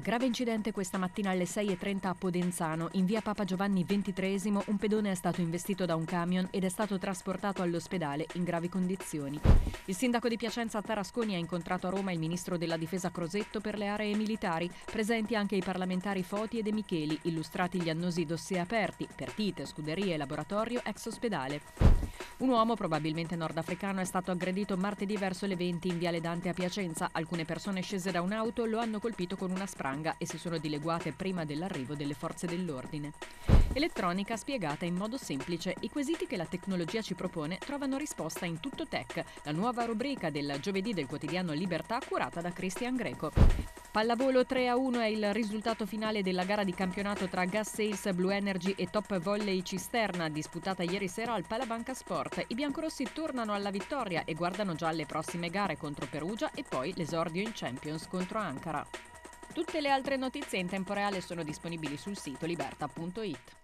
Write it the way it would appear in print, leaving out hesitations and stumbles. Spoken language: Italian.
Grave incidente questa mattina alle 6:30 a Podenzano. In via Papa Giovanni XXIII un pedone è stato investito da un camion ed è stato trasportato all'ospedale in gravi condizioni. Il sindaco di Piacenza Tarasconi ha incontrato a Roma il ministro della difesa Crosetto per le aree militari, presenti anche i parlamentari Foti e De Micheli, illustrati gli annosi dossier aperti, partite, scuderie e laboratorio ex ospedale. Un uomo, probabilmente nordafricano, è stato aggredito martedì verso le 20 in viale Dante a Piacenza. Alcune persone scese da un'auto lo hanno colpito con una spranga e si sono dileguate prima dell'arrivo delle forze dell'ordine. Elettronica spiegata in modo semplice. I quesiti che la tecnologia ci propone trovano risposta in Tutto Tech, la nuova rubrica del giovedì del quotidiano Libertà curata da Cristian Greco. Pallavolo 3-1 è il risultato finale della gara di campionato tra Gas Sales, Blue Energy e Top Volley Cisterna, disputata ieri sera al Palabanca Sport. I biancorossi tornano alla vittoria e guardano già alle prossime gare contro Perugia e poi l'esordio in Champions contro Ankara. Tutte le altre notizie in tempo reale sono disponibili sul sito liberta.it.